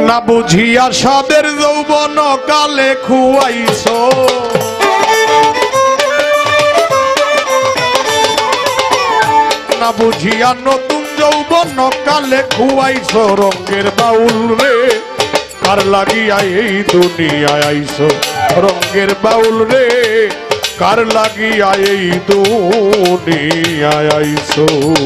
না বুঝিয়া সাদের যৌবন কালে খুয়াইছো না বুঝিয়া নতুন যৌবন কালে খুয়াইছো রঙের বাউল রে কার লাগিয়া এই দুনিয়ায় আইছো রঙের বাউল রে কার লাগিয়া এই দুনিয়ায় আইছো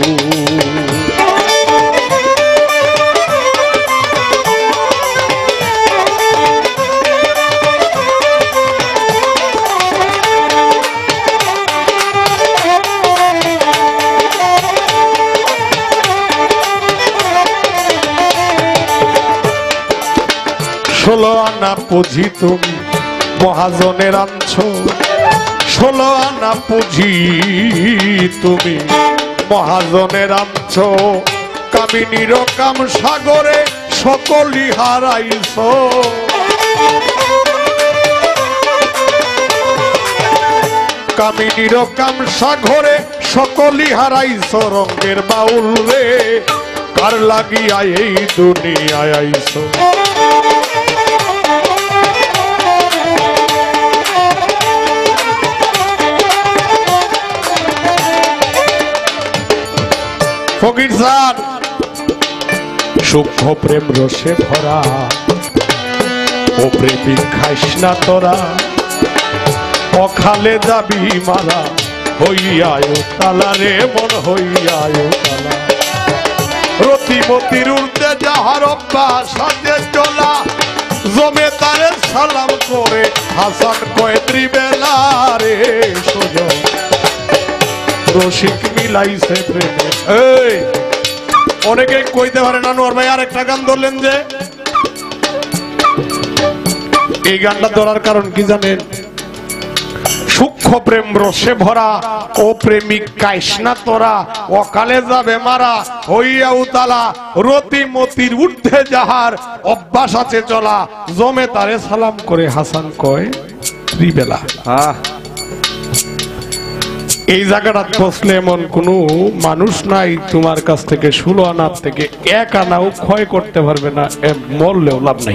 ষোলো আনা পুঁজি তুমি মহাজনের আনছো ষোলো আনা পুঁজি তুমি মহাজনের আনছো কামিনীর কাম সাগরে সকলই হারাইছো কামিনীর কাম সাগরে সকলই হারাইছো রঙের বাউল রে কার লাগিয়া এই দুনিয়ায় আইছো ফকির স্যার সূক্ষ্ম প্রেম রসে ভরা ও প্রেমিক খাইস না তোরা অখালে যাবি মারা হইয়ায় তালা রে মন হইয়ায় তালা রতিমতির উর্তে যাহার অভ্যাস সাথে চলা জমে তারে সালাম করে হাসান কয় ত্রিবেলা রে সোজা রসিক মিলাইছে প্রেমে এই অনেকে কইতে পারে না নোর ভাই আরেকটা গান ধরলেন যে এই গানটা ধরার কারণ কি জানেন সূক্ষ্ম প্রেম রসে ভরা ও প্রেমিক কাইস না তোরা অকালে যাবে মারা হইয়া উতালা রতিমতির ঊর্ধ্বে যাহার অভ্যাস আছে চলা জমে তারে সালাম করে হাসান কয় ত্রিবেলা এই জায়গাটা বসলে এমন কোন মানুষ নাই তোমার কাছ থেকে 16 আনার থেকে 1 আনাও ক্ষয় করতে পারবে না মরলেও লাভ নাই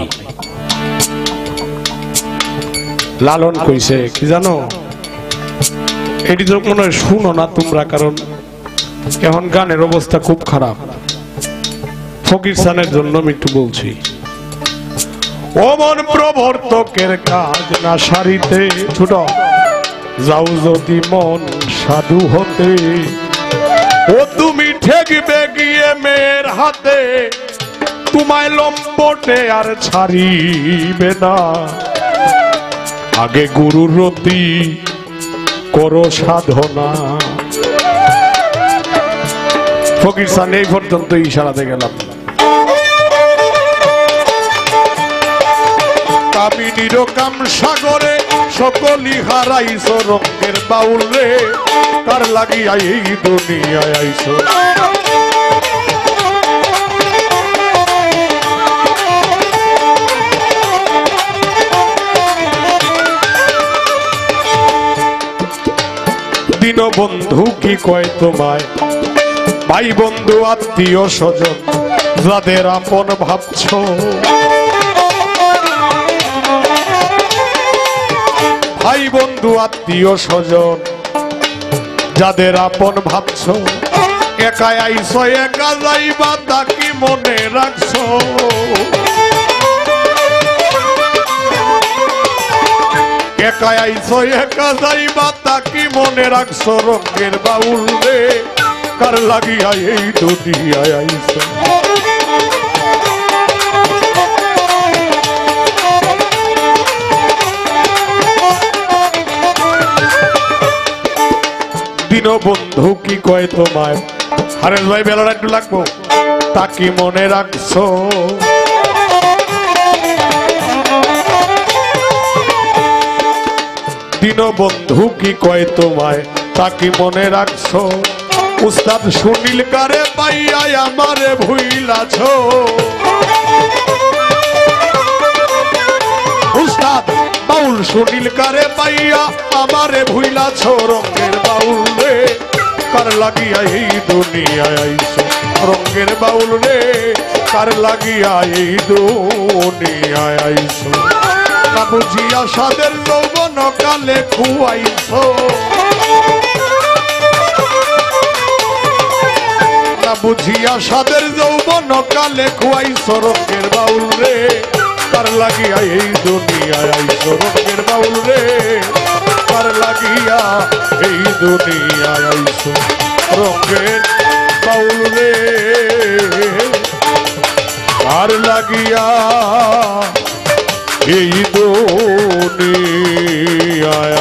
লালন কইছে কি জানো এটি তো মনে হয় শুনো না তোমরা কারণ এখন গানের অবস্থা খুব খারাপ ফকির সানের জন্য আমি একটু বলছি ও মন প্রবর্তকের কাজ না সারিতে ছোট যাও যদি মন সাধু হতে ও তুমি ঠেকবে গিয়ে মেয়ের হাতে তোমায় লম্পটে আর ছাড়িবে না আগে গুরুর রতি করো সাধনা ফকির সান এই পর্যন্ত ইশারাতে গেলাম কামিনীর কাম সাগরে সকলই হারাইছো রঙের বাউল রে কার লাগিয়া এই দুনিয়ায় আইছো দীনবন্ধু কি কয় তোমায় ভাই বন্ধু আত্মীয় স্বজন যাদের আপন ভাবছো ভাই বন্ধু আত্মীয় স্বজন যাদের আপন ভাবছো একা আইছো একা যাইবা তা কি মনে রাখছো একা আইছো একা যাইবা তা কি মনে রাখছো রঙের বাউল রে কার লাগিয়া এই দুনিয়ায় আইছো দীনবন্ধু কি কয় তোমায় হারেস ভাই বেলাটা একটু লাগবো তা কি মনে রাখছো দীনবন্ধু কি কয় তোমায় তা কি মনে রাখছো উস্তাদ সুনীল কারে পাইয়া আমারে ভুইলাছো উস্তাদ বাউল সুনীল কারে পাইয়া আমারে ভুইলাছো রঙের বাউল রে কার লাগিয়া এই দুনিয়ায় আইছো রঙের বাউল রে কার লাগিয়া এই দুনিয়ায় আইছো না বুঝিয়া সাদের যৌবন কালে খুয়াইছো না বুঝিয়া সাদের যৌবন কালে খুয়াইছো রঙের বাউল রে কার লাগিয়া এই দুনিয়ায় আইছো রঙের বাউল রে কার লাগিয়া এই দুনিয়ায় আইছো রঙের বাউল রে কার লাগিয়া এই দুনিয়ায়